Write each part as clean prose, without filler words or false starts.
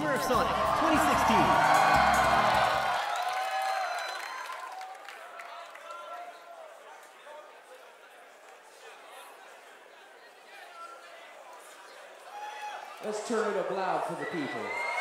Summer of Sonic 2016. Let's turn it up loud for the people.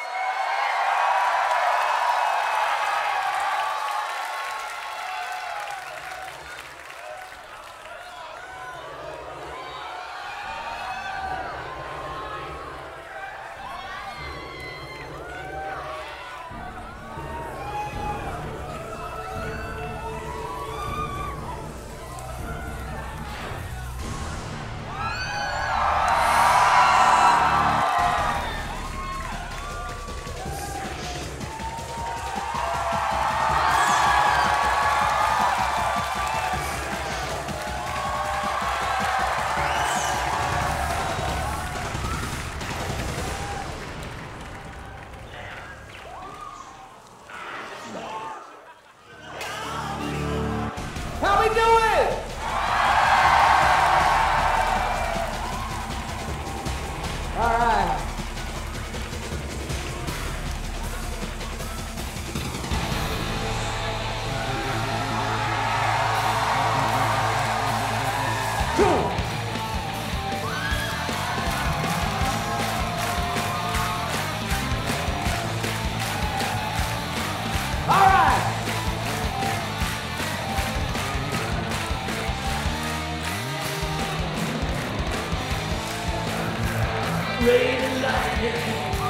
Rain and lightning,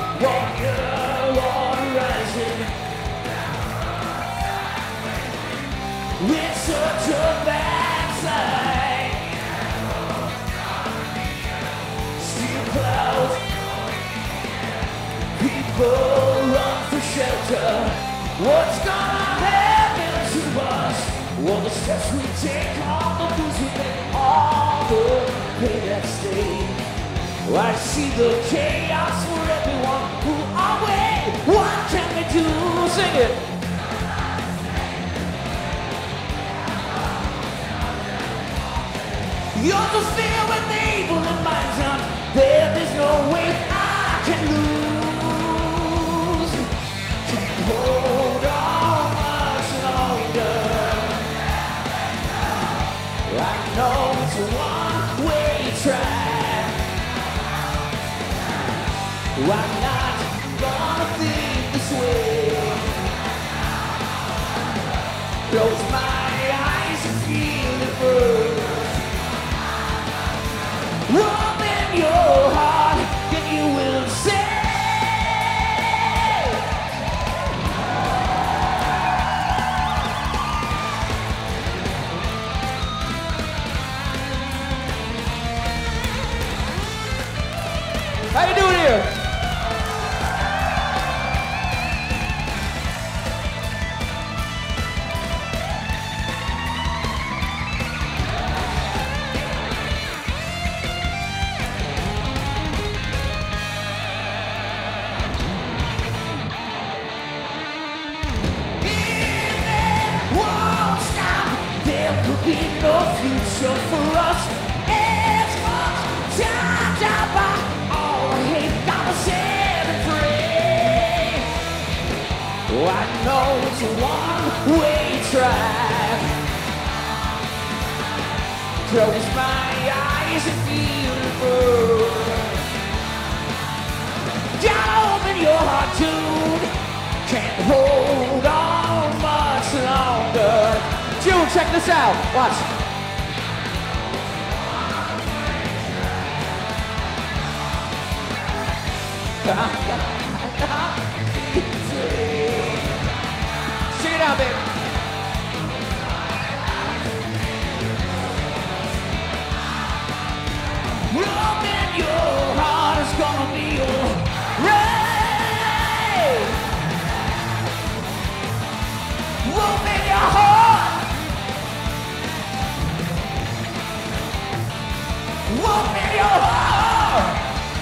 water rising. With such a backside, steel clouds, people run for shelter. What's gonna happen to us? All the steps we take, all the booze we make, all the pain that stays. I see the chaos for everyone who are away. What can we do? Sing it. You're just filled with evil in my town. There's no way I can lose. Can't hold on much longer. I know it's a one-way track. I'm not gonna think this way. Close my eyes and feel the burn. Open your heart and you will say, how you doing here? be no future for us. It's much time down by all hate, gotta set it free. Oh, I know it's a one-way track. Close my eyes and feel the burn. Gotta open your heart, dude. Can't hold on much longer. June, check this out. Watch. Sing it out, baby. Open your heart, it's gonna be alright. Open your heart. Open your heart!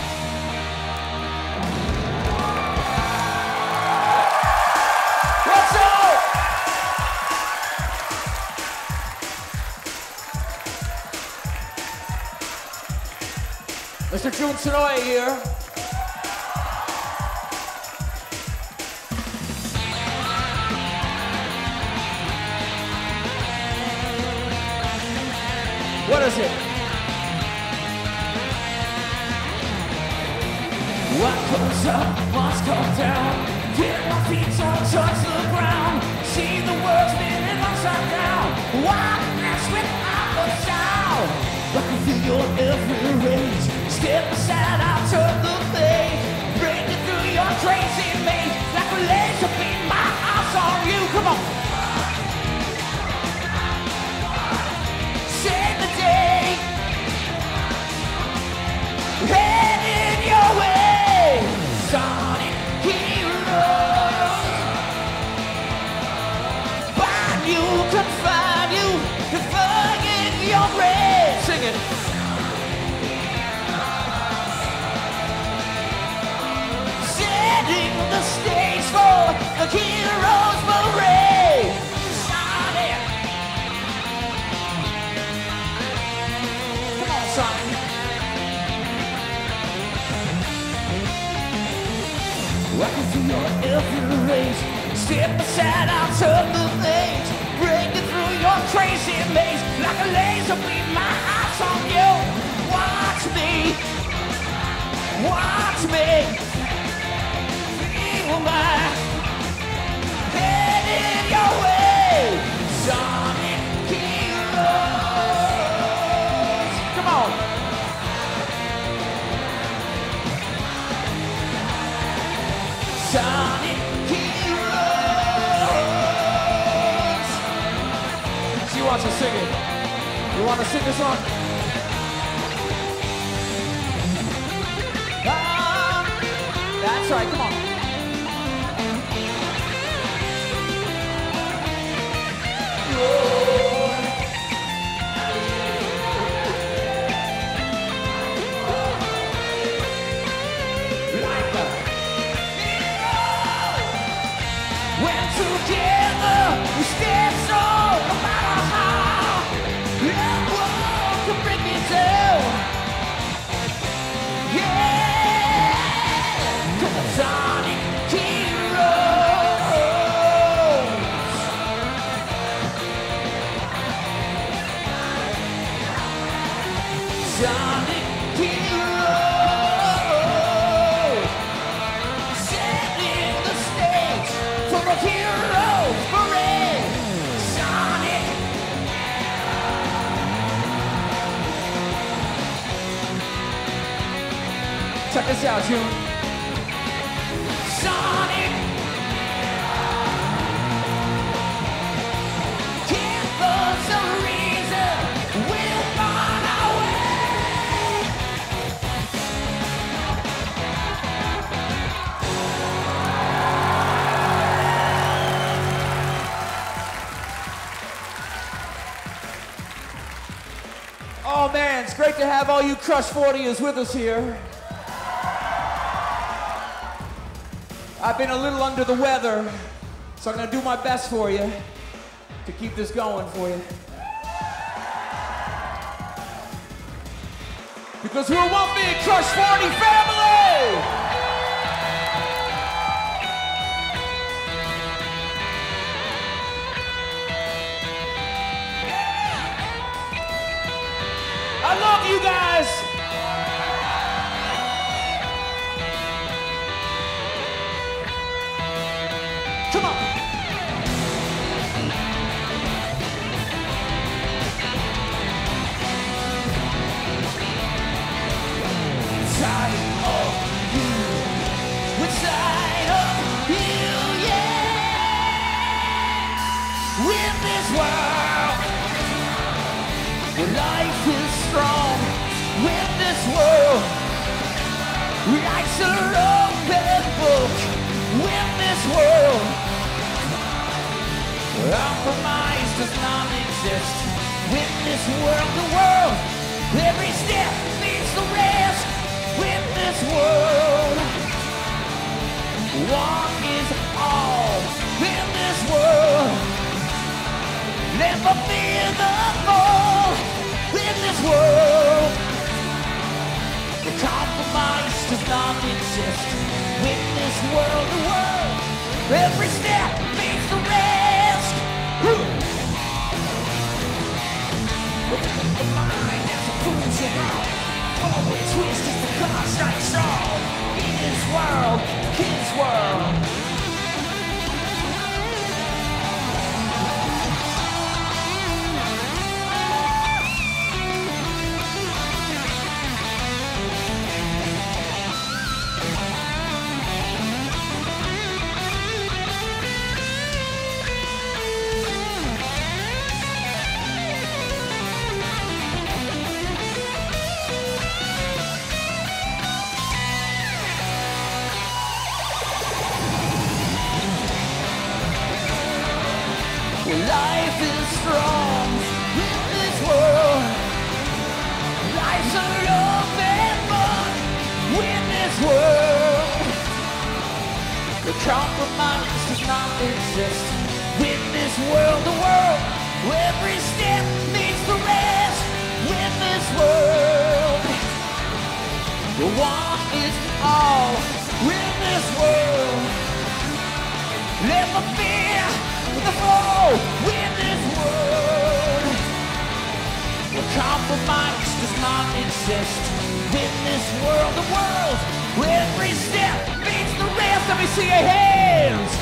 What's up? Mr. Jun Tsunoue here. What is it? What goes up must come down. Get my feet don't touch the ground. See the world spinning upside down. Why mess without a sound? I can feel your every rage. Step aside, I'll turn the page. Break it through your crazy maze. Like a laser beam, my eyes on you. Come on. Save the day. Heading your way. Sonic heroes. Find you, confine you, defying your race. Sing it. Setting the stage for the heroes parade. Sonic. Come on, Sonic. I can feel your every race. Step aside, I'll turn the page. Breaking through your crazy maze. Like a laser beam, my eyes on you. Watch me. Watch me. Feel my head in your way. Sonic heroes. Come on. Sonic heroes. She wants to sing it. You want to sing this song? That's right, come on. Like a hero. When together we stand strong, no matter how that world can bring me down. Yeah, come on, Sonic heroes. Sonic heroes. Setting the stage for a hero's parade. Sonic. Check this out, June. Sonic. Give us a reason. We'll find our way. Oh man, it's great to have all you Crush 40ers with us here. I've been a little under the weather, so I'm gonna do my best for you to keep this going for you. Because we're one big Crush 40 family! I love you guys! Come on! Side of you, which side of you, yeah. With this world, where life is strong. With this world, life's an open book. With this world, compromise does not exist. With this world, the world, every step leads the rest. With this world, one is all. In this world, never fear the fall. In this world, the compromise does not exist. In this world, the world, every step leads the rest. The mind Twist is the constant soul in this world, kid's world. Life is strong in this world. Life's a love and fun in this world. The compromise does not exist in this world. The world, every step needs the rest in this world. The one is all in this world. Never fear the flow in this world. The compromise does not exist in this world. The world, every step beats the rest. Let me see your hands.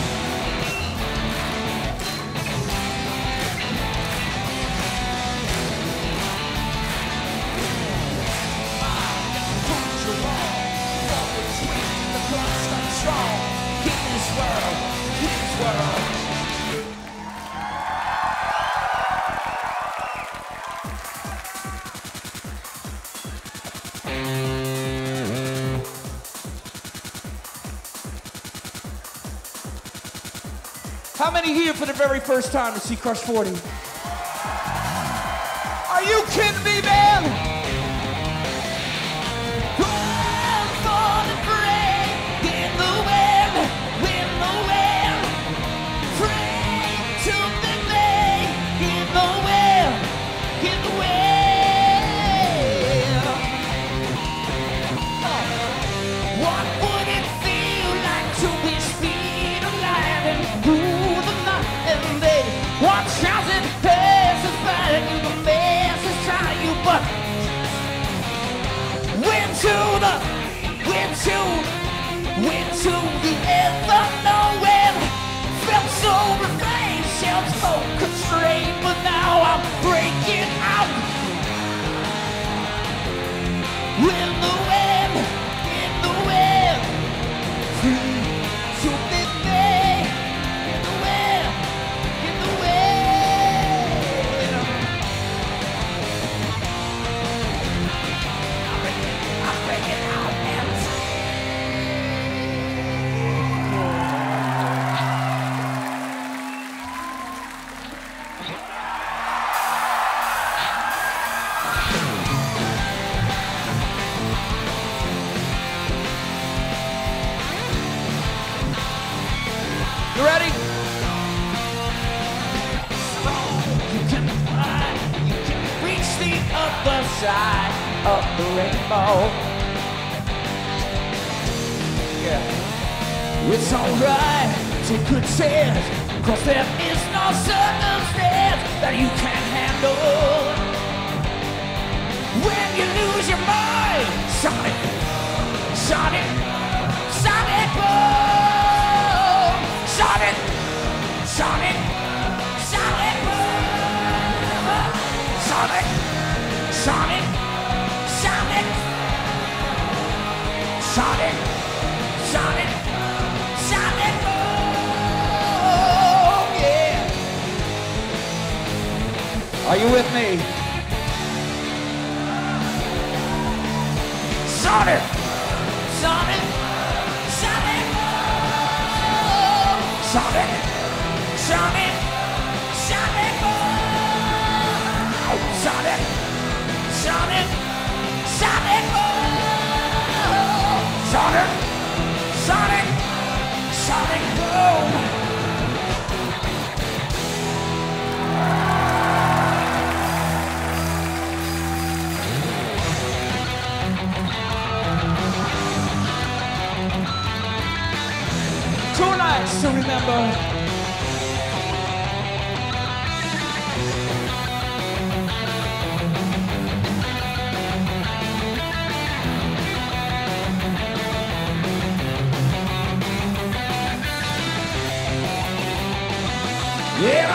The constant strong in this world, this world. How many here for the very first time to see Crush 40? Are you kidding me, man? Run for the break in the wind, in the wind. Pray to the day in the wind, in the wind. What would it feel like to be speed alive and through the night and day? What chance it passes by you, the masses try you, but went to the ever knowing. Felt so refrained, felt so constrained, but now I'm breaking out. In the wind, free to be free. In the wind, in the wind. I'm breaking out and You ready? you can fly, you can reach the other side of the rainbow. Yeah, it's alright, take good chance, 'cause there is no circumstance that you can't handle. When you lose your mind, Sonic, Sonic, Sonic boom, Sonic, Sonic, Sonic boom, Sonic, Sonic, Sonic, Sonic, Sonic, Sonic boom, yeah. Are you with me? Sonic, Sonic, Sonic, Sonic, Sonic, Sonic, Sonic, Sonic, Sonic, Sonic, Sonic, Sonic boom. Two nights to remember.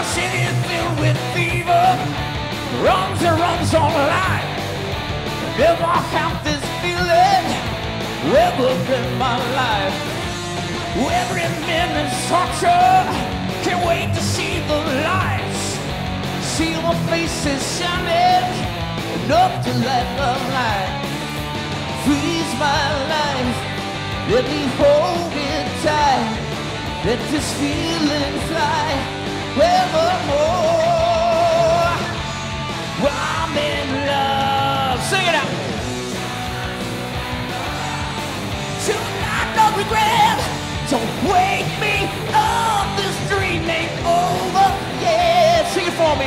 city filled with fever, runs and runs online. Never had this feeling ever in my life. Every minute's torture, can't wait to see the lights. See my faces shining, enough to light the light. Freeze my life, let me hold it tight. Let this feeling fly evermore. I'm in love. Sing it out. Tonight, no regret. Don't wake me up. This dream ain't over. Yeah, sing it for me.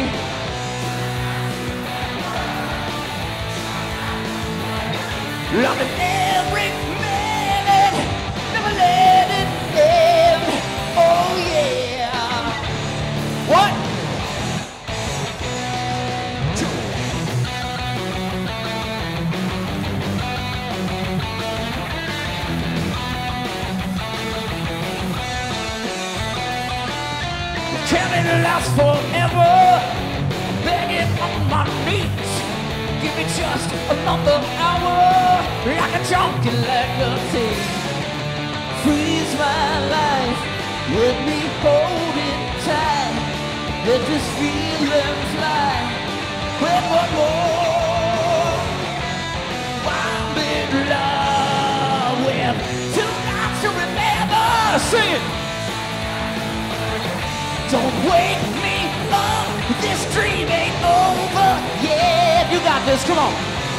Loving every minute, never let it end. Oh yeah. What? Can it last forever? Begging on my knees. Give me just another hour, like a junkie legacy. Freeze my life, let me hold it tight. Let this feeling fly. When one more, I'm in love with two nights to remember. Sing it. Don't wake me up, this dream ain't over. Yeah, you got this, come on.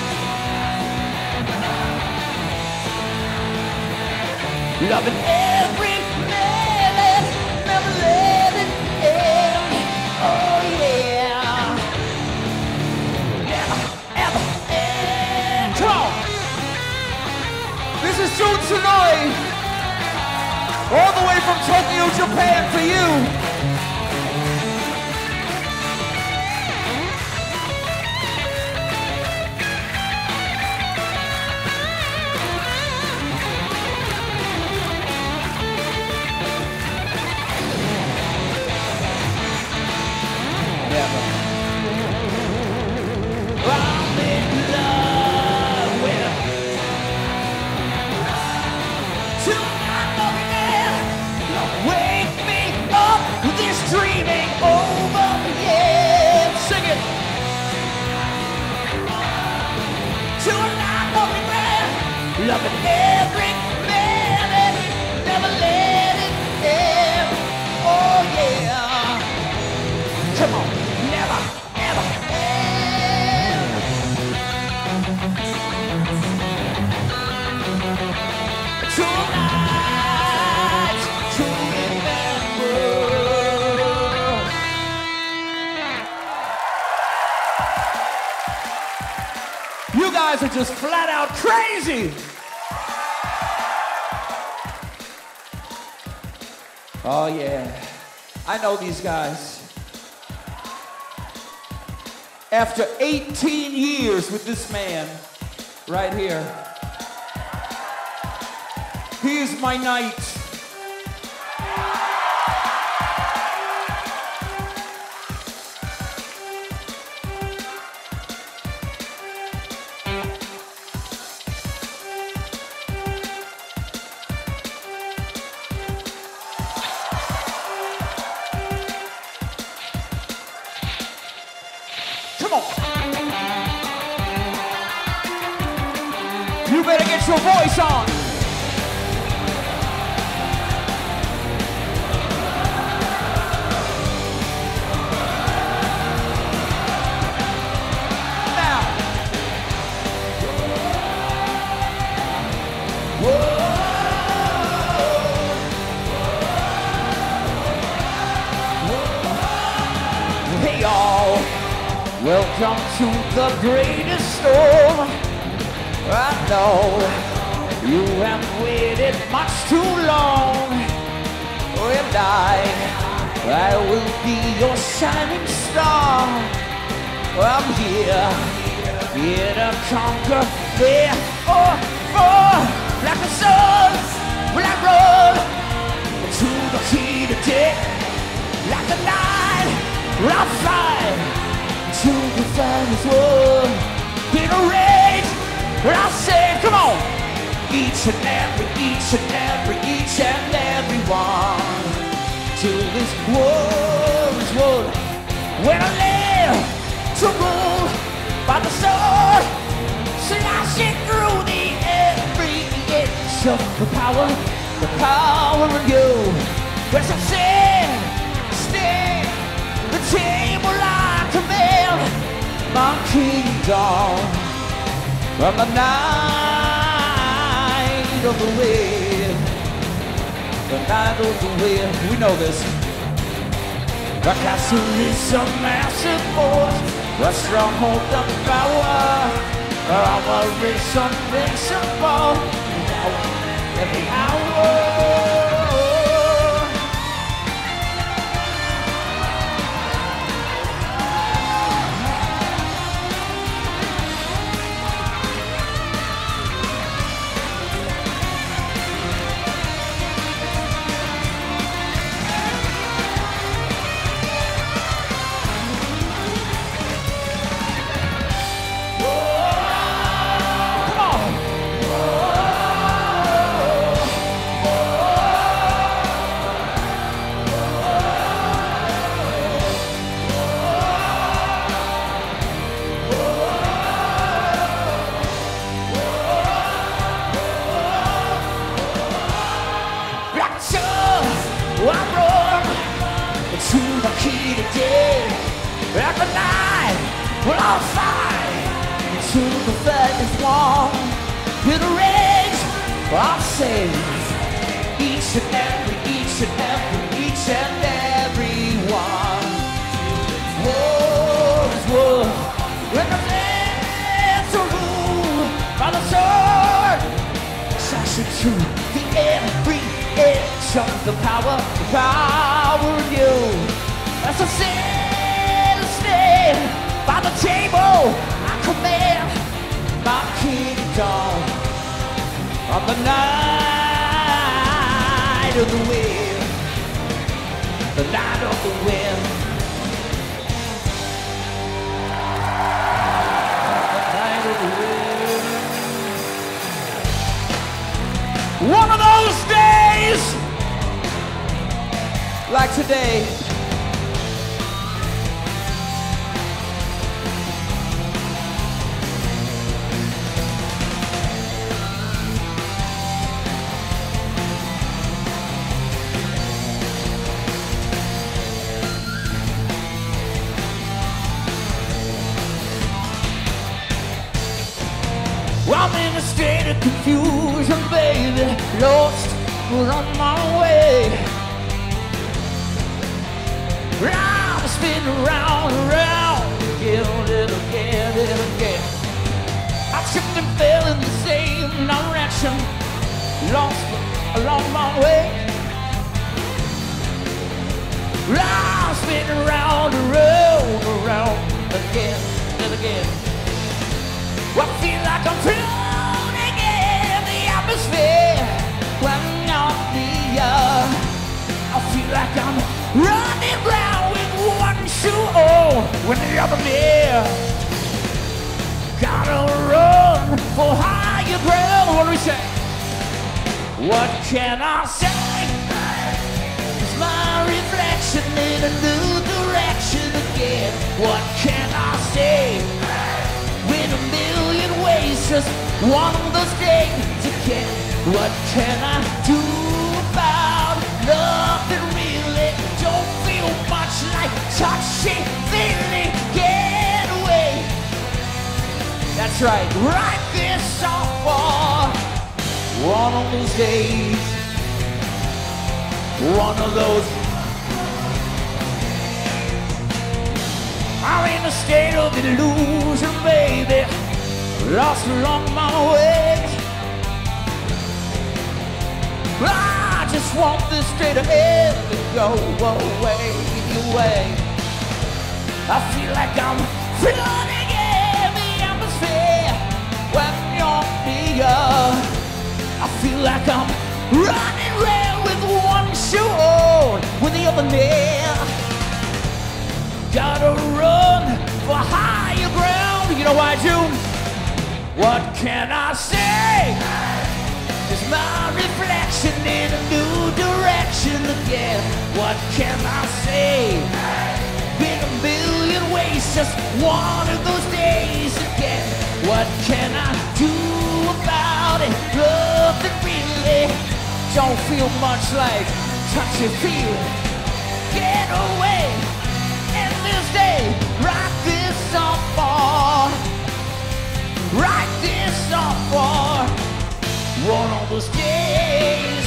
Loving every minute, never let it end. Oh yeah. Never, ever end. Come on. This is Jun Tsunoi, all the way from Tokyo, Japan for you. I'm in love with tonight, again. Wake me up, this dream ain't over. Yeah, sing it. Tonight, again. Loving every minute, never let it end. Oh yeah. Come on, never, ever end. Tonight, to remember. You guys are just flat out crazy. Oh yeah, I know these guys. After 18 years with this man right here, here's my knight. Come on. You better get your voice on. Now. Hey y'all. Welcome to the greatest storm. I know you have waited much too long. And I will be your shining star. I'm here to conquer. Yeah, oh, like the sun, will I run to the key today? Like the night. I'll fight till the fight is won. In a rage, I'll say, come on. Each and every one, till this war is won. When I live to rule by the sword, slashing through the every inch of the power of you. Where's some sin, stand the table I command, my kingdom from the night of the wind. The night of the wind, we know this. The castle is a massive force, a stronghold of power. Our race unfixable, every hour. Like a night, we'll all fight until the fight is won. In a rage, I'll save each and every one. War is war when the lands are ruled by the sword. Slashing through the every edge of the power of you. That's a sin. By the table, I command my kingdom on the night of the wind, the night of the wind, the night of the wind. One of those days, like today. I'm in a state of confusion, baby, lost, but on my way. I'm spinning round and round, again and again. I tripped and fell in the same direction, lost along my way. I'm spinning round and round, again and again. I feel like I'm floating in the atmosphere when you're near. I feel like I'm running round with one shoe on when the other near. Gotta run for higher ground. What do we say? What can I say? It's my reflection in a new direction again. What can I say? With a million ways, just one of those days again. What can I do about nothing really? Don't feel much like touching, feeling, get away. That's right. Write this song for one of those days. One of those. I'm in a state of illusion, baby, lost along my way. I just want this straight ahead to go away. I feel like I'm floating in the atmosphere when you're near. I feel like I'm running around with one shoe on, with the other near. gotta run for higher ground. You know why, June? What can I say? It's my reflection in a new direction again. What can I say? Been a million ways, just one of those days again. What can I do about it? Nothing really. Don't feel much like touchy-feely. Get away in this day. Write this song for. Write this song for one of those days.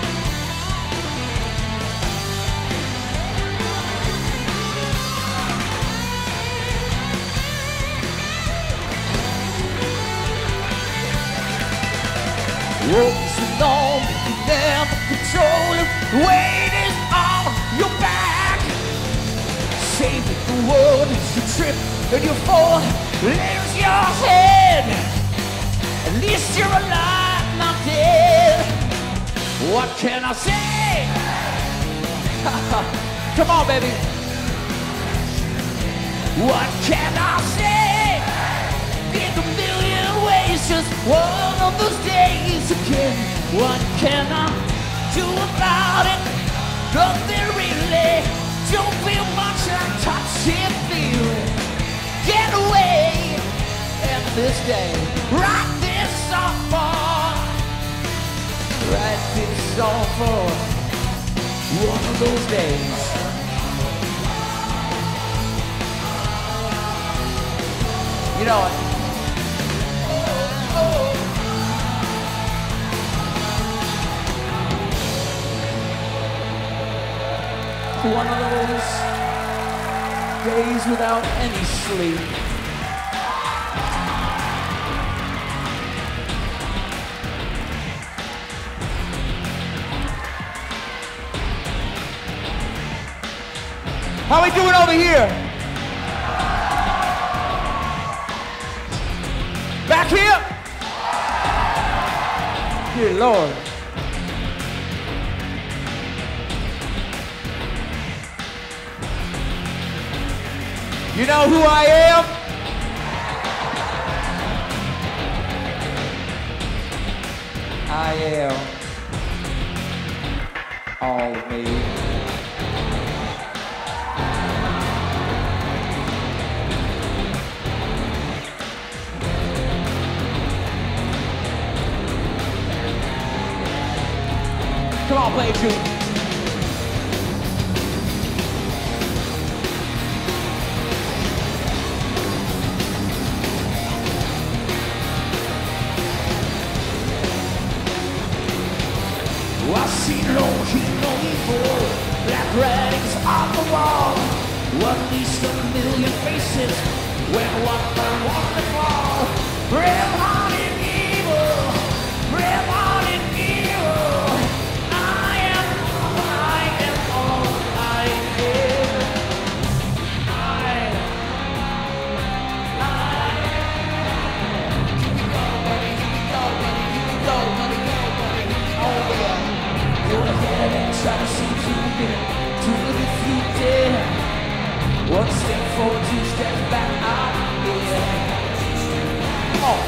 Ropes along, you never control it. Weight is on your back. Saving the world as you trip and you fall. Lift your head. At least you're alive, not dead. What can I say? Come on, baby. What can I say? In a million ways, just one of those days again. What can I do about it? Nothing really. Don't feel much like touching feeling. Get away in this day. Write this song for. Write this song for one of those days. You know it. One of those days without any sleep. How we doing over here? Back here? Dear Lord. You know who I am? I am all me. Come on, play it, June. I see no evil, black writings on the wall. At least a million faces, where one by one they fall. Brave-hearted evil, brave-hearted evil. I am all I am. Here we go, buddy, here we go, buddy, here we go, buddy, go, buddy. Oh yeah. Go ahead and try to see through it, to the future. One step forward, two steps back, I'm here. Come on.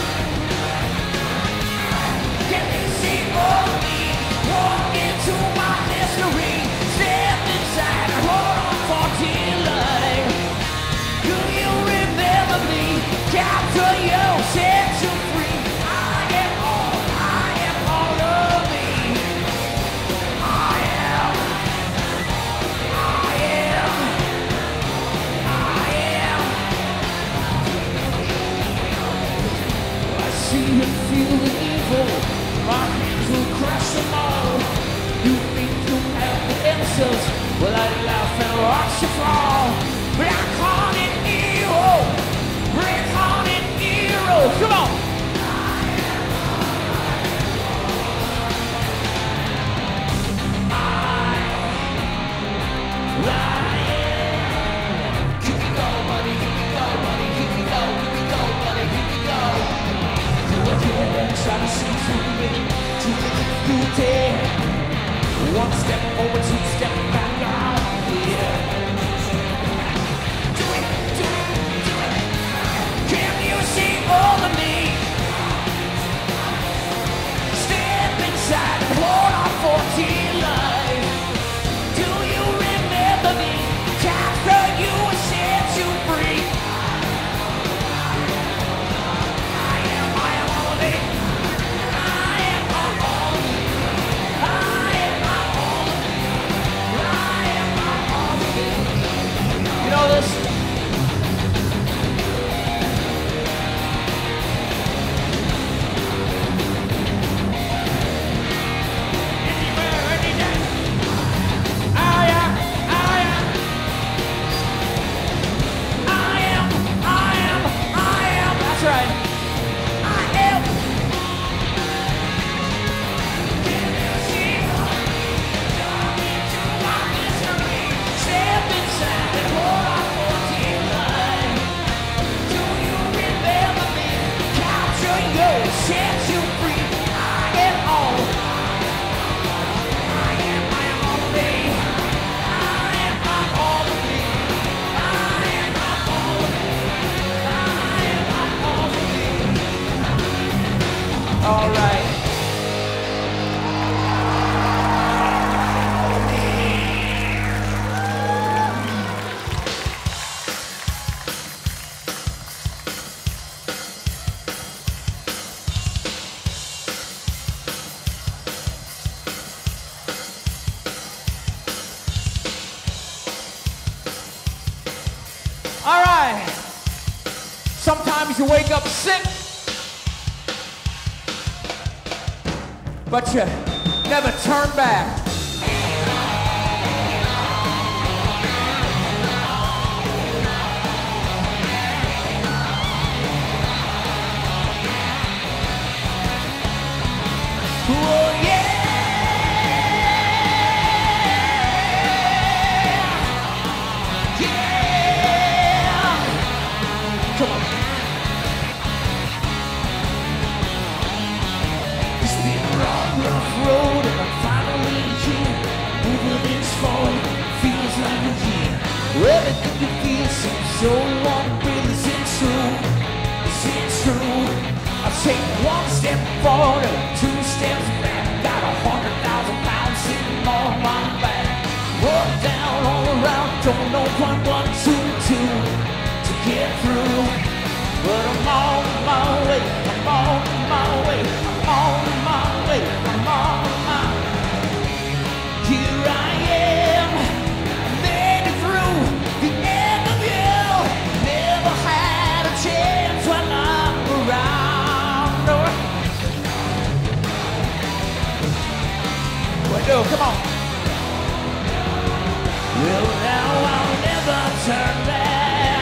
Can you see all me? Walk into my history. Step inside, hold on for dear life. Do you remember me? Capture you, set you free. I am all of me. See and feel the evil, my hands will crush them all. You think you have the answers, well I laugh and watch you fall. Black-hearted hero, red-hearted hero, come on! Try to see through it, to the beauty. One step forward, two step back, I'm here. all right. All right. Sometimes you wake up sick, but you never turn back. Oh, yeah. Road and I'm finally here. Everything's falling, feels like a year. Everything you feel seems so unreal. Is it true? Is it true? I take one step forward and 2 steps back. Got 100,000 pounds sitting on my back. Up, down, all around, don't know quite what to do to get through. But I'm on my way, I'm on my way, I'm on my way, I'm on my way. Here I am, I made it through the end of you. Never had a chance when I'm around. What do? Come on. Well, now I'll never turn back.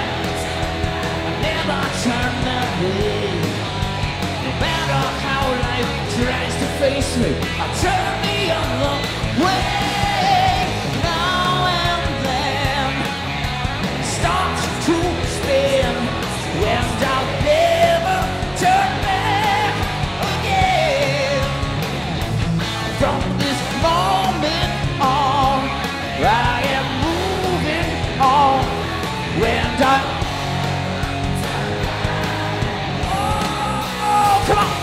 Turn that way. No matter how life tries to face me, I'll turn the other way. Now and then starts to spin, and I'll never turn back again. From this moment on, I am moving on. When I come on!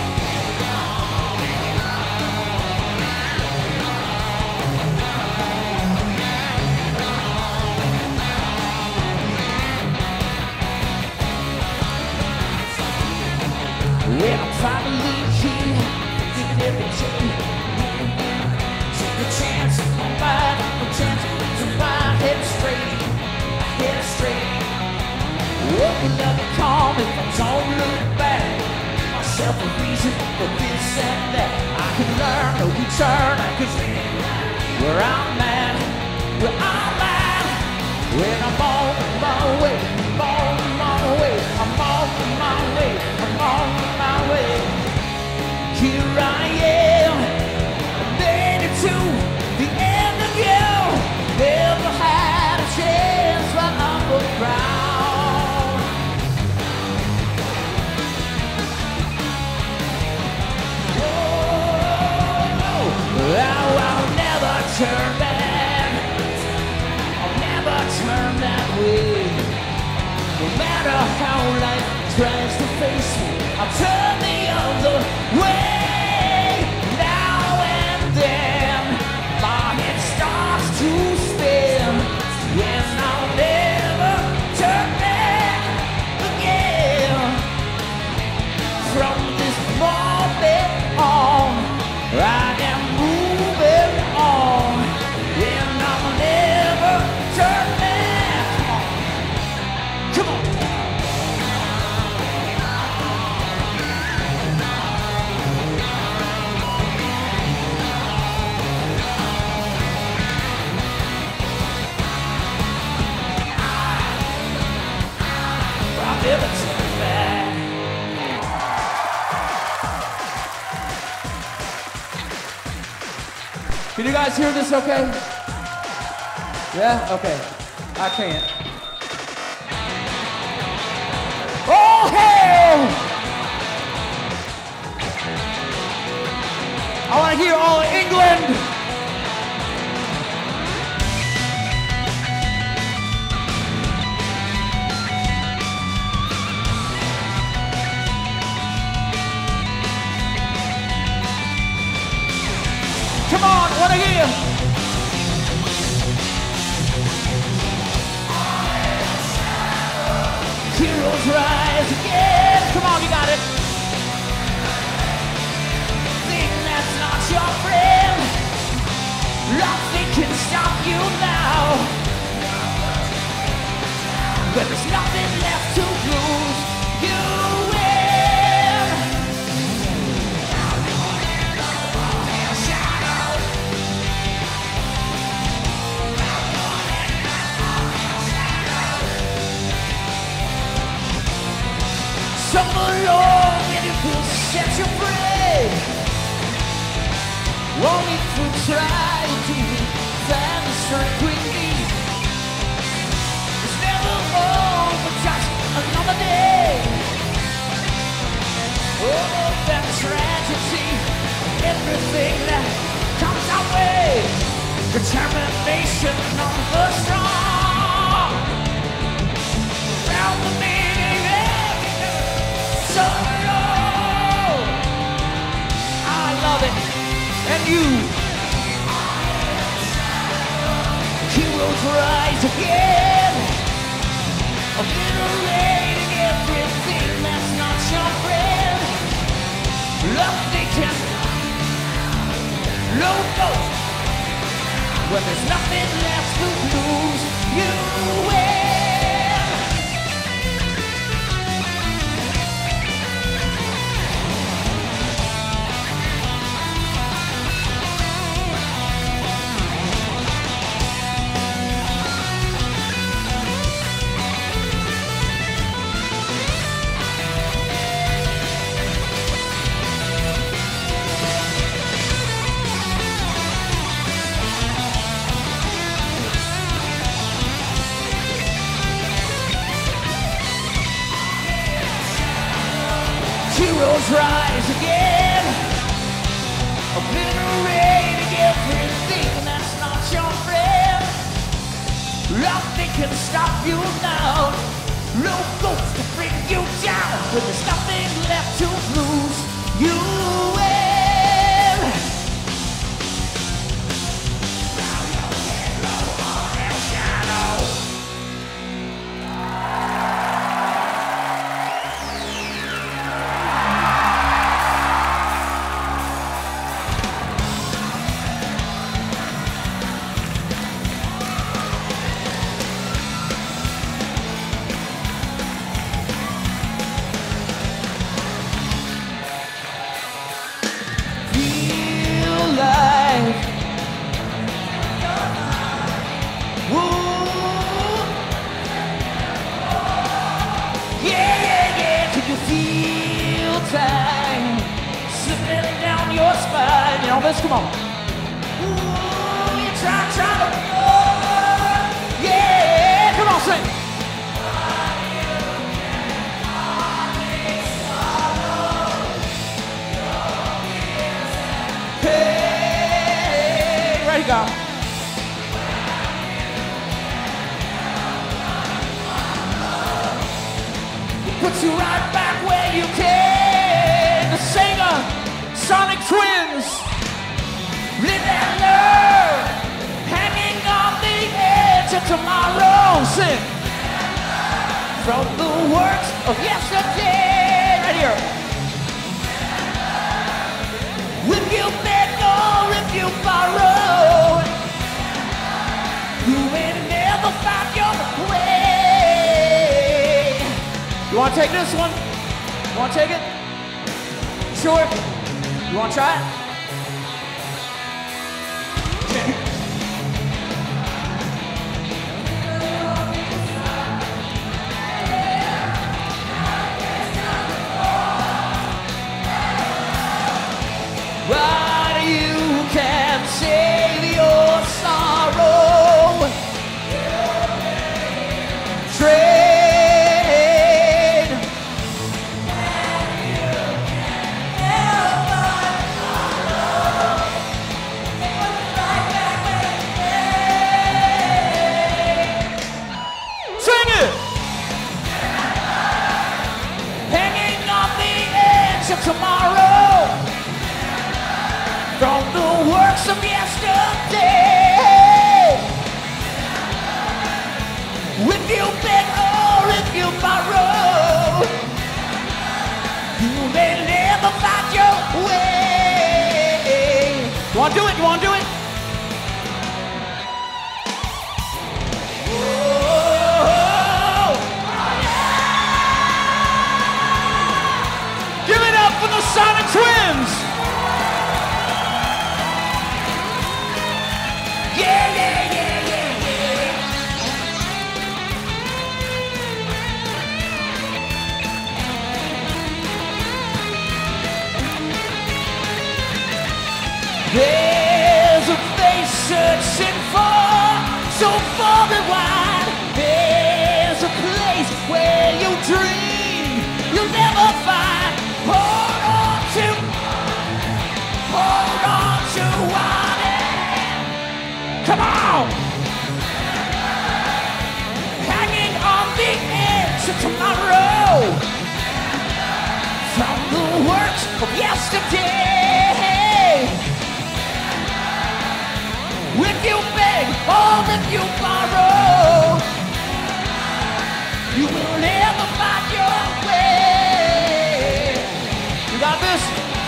When I'm finally here, did everything. Take a chance on life, a chance to my head straight, head straight. What will never come if I don't look back? Myself a reason for this and that. I can learn, no return, I can see where I'm at, where I'm at. When I'm on my way, I'm on my way, I'm on my way, I'm on my way. Here I am, I made it to the end of you. Never had a chance when I'm around. I'll never turn back. I'll never turn that way. No matter how life tries to face me, I'll turn the other way. Now and then my head starts to spin, and I'll never turn back again. From this moment on, I am moving on, and I'll never turn back. Come on. I'll never turn back. Can you guys hear this okay? Yeah? Okay. I can't. Oh, hell! I want to hear all of England. Come on, one again. Heroes rise again. Come on, you got it. Think that's not your friend. Nothing can stop you now. But there's nothing left to lose. You win. Suffer long and it will set you free. Only to try to find the strength we need. It's never over, just another day. Oh, that tragedy, everything that comes our way. Determination of the strong. Found the meaning of sorrow. I love it. And you. Heroes rise again, obliterating everything that's not your friend. Nothing can, no ghost. When there's nothing left to lose, you win. Heroes rise again, obliterating everything that's not your friend. Nothing can stop you now, no ghost to bring you down. When there's nothing left to lose, you win. Elvis, come on. Ooh, you try to, yeah, come on, sing. Hey, ready to go. Put you right back where you came. The singer, Sonic Twins. Live and learn, hanging on the edge of tomorrow. Sing. From the works of yesterday. Right here. If you beg or if you borrow, you will never find your way. You want to take this one? You want to take it? Sure. You want to try it? But you can save your sorrow. Trade. Sing it. Hanging on the edge of tomorrow. From the works works of yesterday. If you beg or if you borrow, you may never find your way. You wanna do it? You wanna do it? Give it up for the Sonic Twins! Yeah, yeah, yeah, yeah, yeah. There's a face searching for, so far and wide. There's a place where you dream you'll never find. Hold on to what it. Come on! Hanging on the edge of tomorrow, from the works of yesterday. If you beg or if you borrow, you will never find your way. You got this?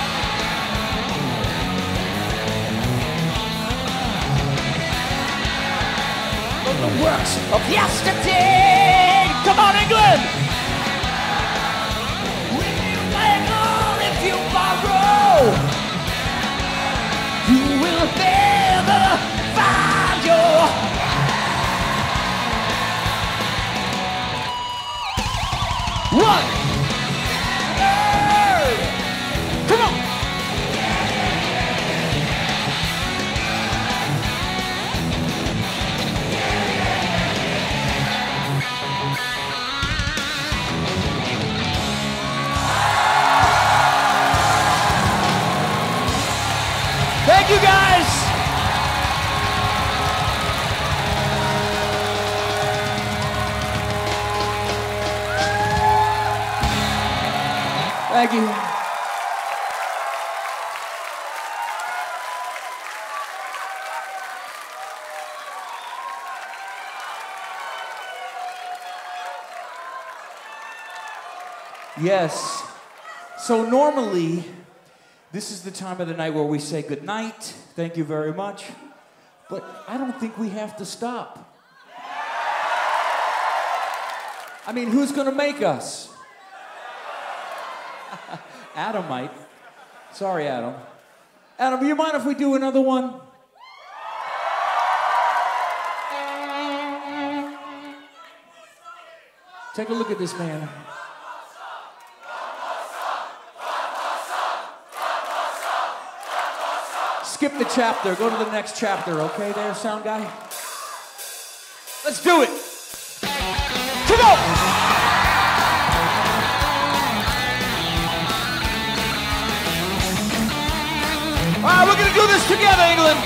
From the works of yesterday. Come on, England! If you beg or if you borrow, you will never find your. One. Come on. Thank you guys. Thank you. Yes. So normally, this is the time of the night where we say good night. Thank you very much. But I don't think we have to stop. I mean, who's gonna make us? Adam might. Sorry, Adam. Adam, you mind if we do another one? Take a look at this man. Skip the chapter. Go to the next chapter, okay there, sound guy? Let's do it. Come on! All right, we're gonna do this together, England.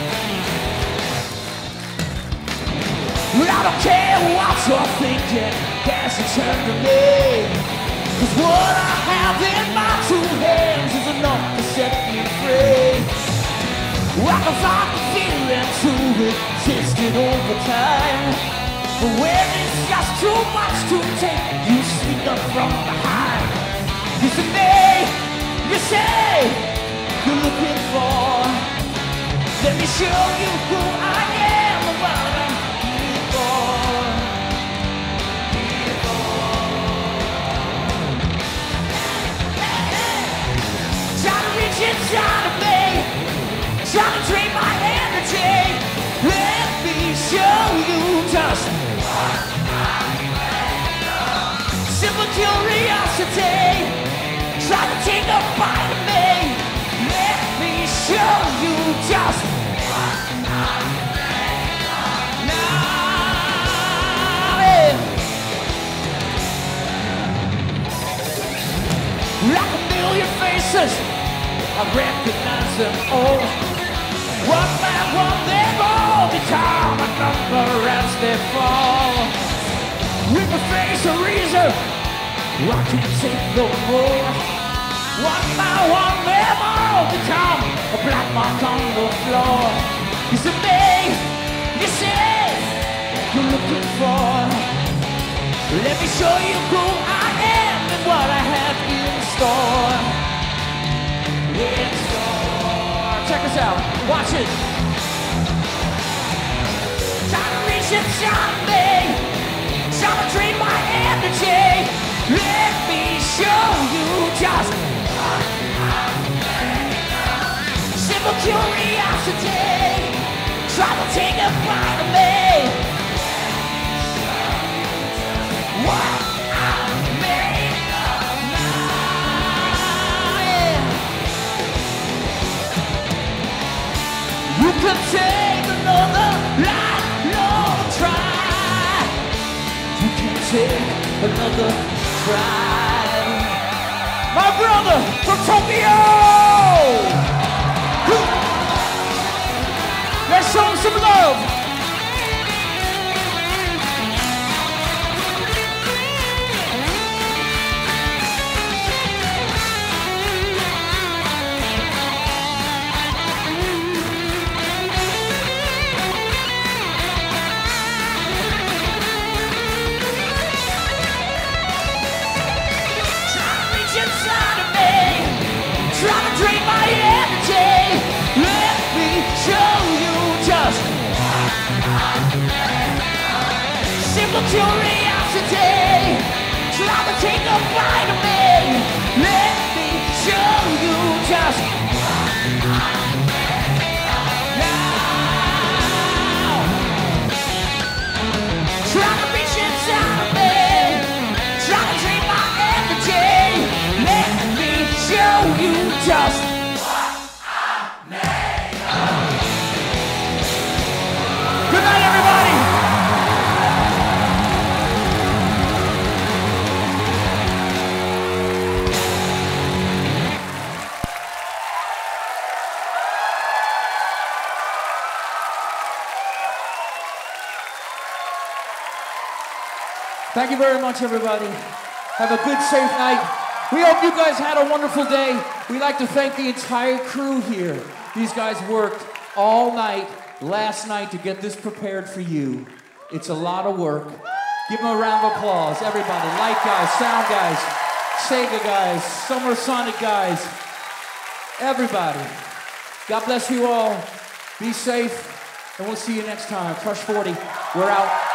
Well, I don't care what you're thinking, guess it's turn to me. 'Cause what I have in my two hands is enough to set me free. I can find the feeling to resist it over time. But when it's just too much to take, you sneak up from behind. You say, you're looking for. Let me show you who I am and what I'm here for. Try to reach inside of me, try to drain my energy. Let me show you just simple curiosity. Try to take a bite of me. Let me show you just now. Like a million faces, I recognize them all. One by one, they've all become a number as they fall. With the face of reason, I can't take no more. One by one, they've all become a black mark on the floor. Is it me you say you're looking for? Let me show you who I am and what I have in store. In store. Check us out. Watch it. Trying to reach inside of me, trying to drain my energy. Let me show you just simple curiosity. Try to take a bite of me. What I'm made of now, yeah. You can take another lifelong try. You can take another try. My brother from Tokyo! Let's show him some love! Simple curiosity, try to take a bite of me. Let me show you just now. Try to reach inside of me, try to drain my energy. Let me show you just what I'm made of. Good night, everybody. Thank you very much, everybody. Have a good, safe night. We hope you guys had a wonderful day. We'd like to thank the entire crew here. These guys worked all night, last night, to get this prepared for you. It's a lot of work. Give them a round of applause, everybody. Light guys, sound guys, Sega guys, Summer Sonic guys, everybody. God bless you all. Be safe, and we'll see you next time. Crush 40, we're out.